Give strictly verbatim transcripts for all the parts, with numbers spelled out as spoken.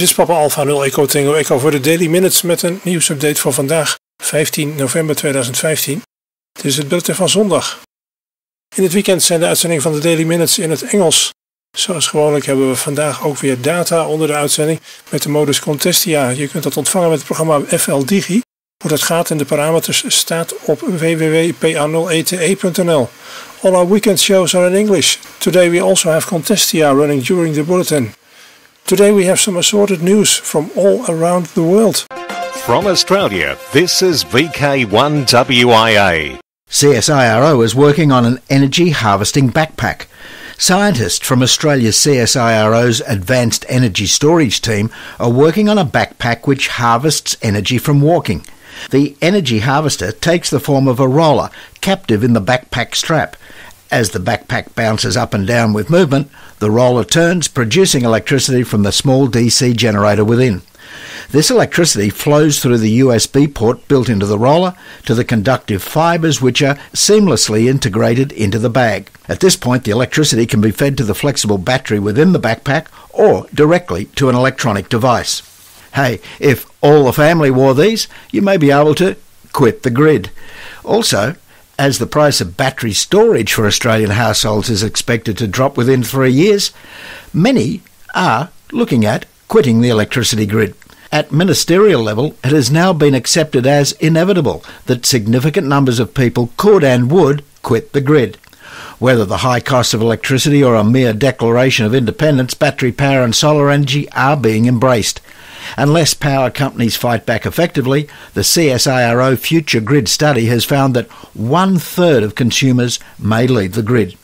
is Papa Alpha nul Echo Tango Echo voor de Daily Minutes met een nieuwsupdate voor vandaag, vijftien november tweeduizend vijftien. Dit is het bulletin van zondag. In het weekend zijn de uitzendingen van de Daily Minutes in het Engels. Zoals gewoonlijk hebben we vandaag ook weer data onder de uitzending met de modus Contestia. Je kunt dat ontvangen met het programma F L Digi. Hoe dat gaat en de parameters staat op w w w punt p a nul e t e punt n l. All our weekend shows are in English. Today we also have Contestia running during the bulletin. Today we have some assorted news from all around the world. From Australia, this is V K one W I A. C S I R O is working on an energy harvesting backpack. Scientists from Australia's C S I R O's Advanced Energy Storage team are working on a backpack which harvests energy from walking. The energy harvester takes the form of a roller captive in the backpack strap. As the backpack bounces up and down with movement, the roller turns, producing electricity from the small D C generator within. This electricity flows through the U S B port built into the roller to the conductive fibres which are seamlessly integrated into the bag. At this point, the electricity can be fed to the flexible battery within the backpack or directly to an electronic device. Hey, if all the family wore these, you may be able to quit the grid. Also, as the price of battery storage for Australian households is expected to drop within three years, many are looking at quitting the electricity grid. At ministerial level, it has now been accepted as inevitable that significant numbers of people could and would quit the grid. Whether the high cost of electricity or a mere declaration of independence, battery power and solar energy are being embraced. Unless power companies fight back effectively, the C S I R O Future Grid study has found that one-third of consumers may leave the grid.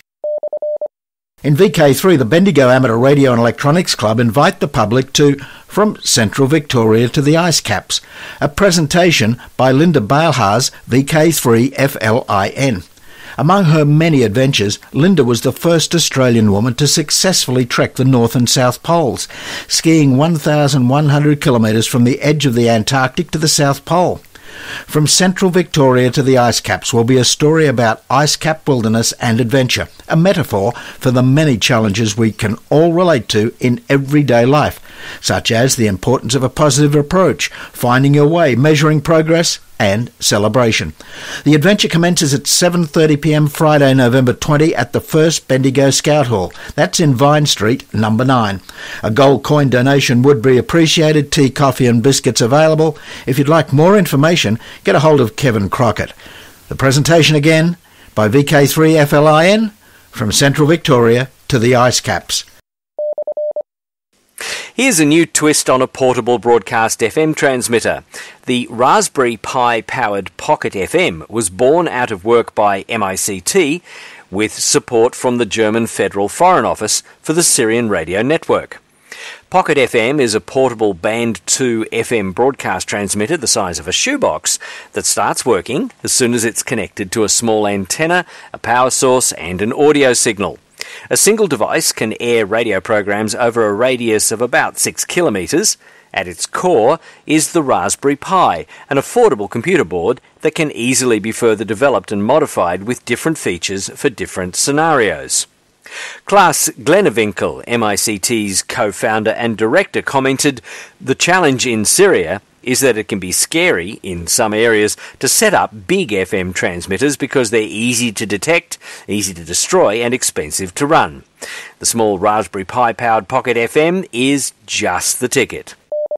In V K three, the Bendigo Amateur Radio and Electronics Club invite the public to From Central Victoria to the Ice Caps, a presentation by Linda Bailhaas, V K three F L I N. Among her many adventures, Linda was the first Australian woman to successfully trek the North and South Poles, skiing one thousand one hundred kilometres from the edge of the Antarctic to the South Pole. From Central Victoria to the Ice Caps will be a story about ice cap wilderness and adventure, a metaphor for the many challenges we can all relate to in everyday life, such as the importance of a positive approach, finding your way, measuring progress, and celebration. The adventure commences at seven thirty p m Friday, November twentieth at the First Bendigo Scout Hall. That's in Vine Street, number nine. A gold coin donation would be appreciated, tea, coffee and biscuits available. If you'd like more information, get a hold of Kevin Crockett. The presentation again by V K three F L I N, from Central Victoria to the Ice Caps. Here's a new twist on a portable broadcast F M transmitter. The Raspberry Pi-powered Pocket F M was born out of work by M I C T with support from the German Federal Foreign Office for the Syrian radio network. Pocket F M is a portable Band two F M broadcast transmitter the size of a shoebox that starts working as soon as it's connected to a small antenna, a power source and an audio signal. A single device can air radio programs over a radius of about six kilometres. At its core is the Raspberry Pi, an affordable computer board that can easily be further developed and modified with different features for different scenarios. Klaas Glennevinkel, M I C T's co-founder and director, commented, "The challenge in Syria is that it can be scary, in some areas, to set up big F M transmitters because they're easy to detect, easy to destroy and expensive to run. The small Raspberry Pi-powered Pocket F M is just the ticket."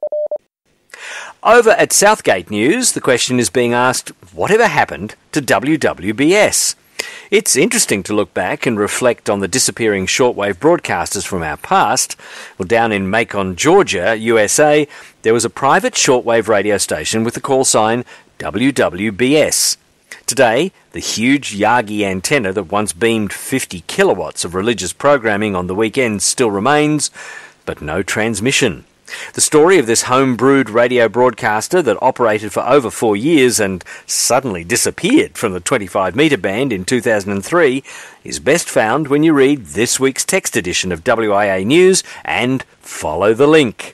Over at Southgate News, the question is being asked, whatever happened to W W B S? It's interesting to look back and reflect on the disappearing shortwave broadcasters from our past. Well, down in Macon, Georgia, U S A, there was a private shortwave radio station with the call sign W W B S. Today, the huge Yagi antenna that once beamed fifty kilowatts of religious programming on the weekends still remains, but no transmission. The story of this home-brewed radio broadcaster that operated for over four years and suddenly disappeared from the twenty-five metre band in two thousand three is best found when you read this week's text edition of W I A News and follow the link.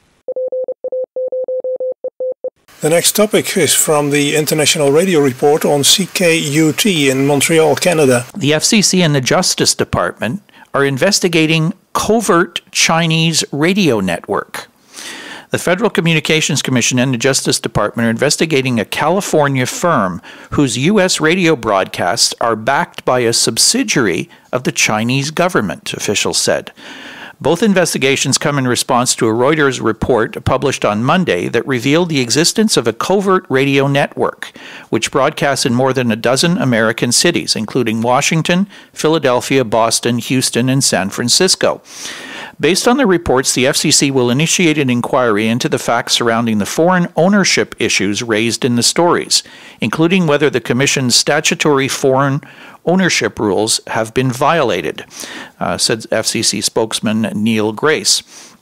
The next topic is from the International Radio Report on C K U T in Montreal, Canada. The F C C and the Justice Department are investigating covert Chinese radio network. The Federal Communications Commission and the Justice Department are investigating a California firm whose U S radio broadcasts are backed by a subsidiary of the Chinese government, officials said. Both investigations come in response to a Reuters report published on Monday that revealed the existence of a covert radio network, which broadcasts in more than a dozen American cities, including Washington, Philadelphia, Boston, Houston, and San Francisco. Based on the reports, the F C C will initiate an inquiry into the facts surrounding the foreign ownership issues raised in the stories, including whether the Commission's statutory foreign ownership rules have been violated, uh, said F C C spokesman Neil Grace.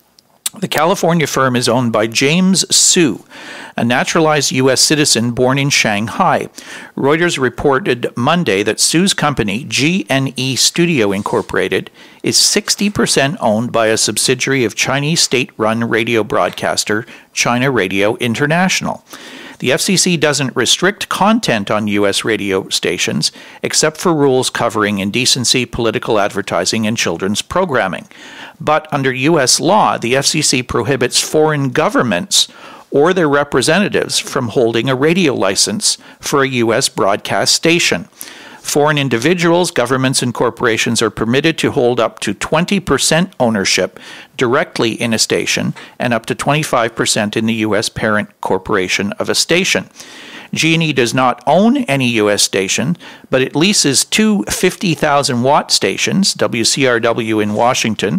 The California firm is owned by James Su, a naturalized U S citizen born in Shanghai. Reuters reported Monday that Su's company, G N E Studio Incorporated, is sixty percent owned by a subsidiary of Chinese state-run radio broadcaster China Radio International. The F C C doesn't restrict content on U S radio stations, except for rules covering indecency, political advertising, and children's programming. But under U S law, the F C C prohibits foreign governments or their representatives from holding a radio license for a U S broadcast station. Foreign individuals, governments, and corporations are permitted to hold up to twenty percent ownership directly in a station and up to twenty-five percent in the U S parent corporation of a station. G N E does not own any U S station, but it leases two fifty thousand watt stations, W C R W in Washington,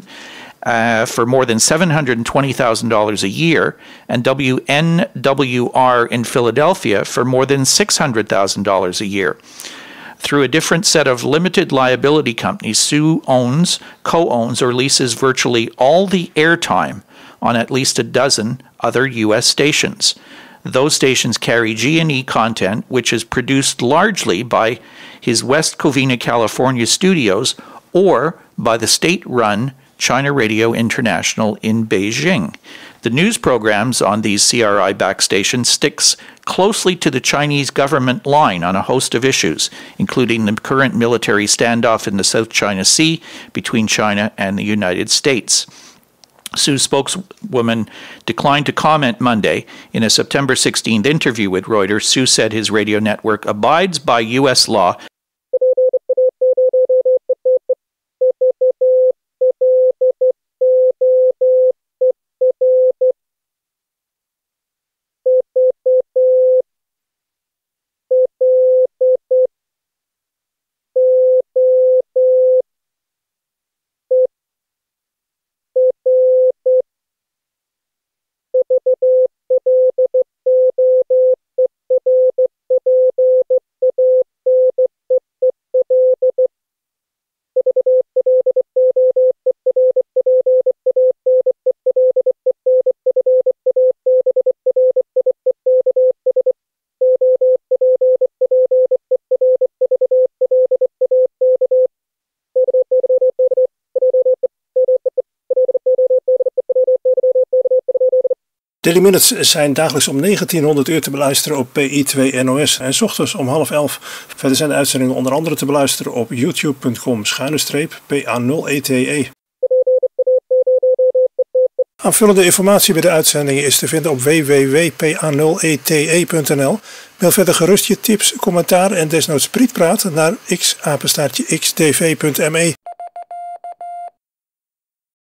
uh, for more than seven hundred twenty thousand dollars a year, and W N W R in Philadelphia for more than six hundred thousand dollars a year. Through a different set of limited liability companies, Su owns, co-owns, or leases virtually all the airtime on at least a dozen other U S stations. Those stations carry G N E content, which is produced largely by his West Covina, California studios or by the state-run China Radio International in Beijing. The news programs on these C R I-backed stations sticks closely to the Chinese government line on a host of issues, including the current military standoff in the South China Sea between China and the United States. Su's spokeswoman declined to comment Monday. In a September sixteenth interview with Reuters, Su said his radio network abides by U S law. Daily Minutes zijn dagelijks om negentienhonderd uur te beluisteren op P I twee N O S en 's ochtends om half elf. Verder zijn de uitzendingen onder andere te beluisteren op youtube punt com schuine streep P A nul E T E. Aanvullende informatie bij de uitzendingen is te vinden op w w w punt p a nul e t e punt n l. Mail verder gerust je tips, commentaar en desnoods prietpraat naar x apenstaartje x d v punt m e.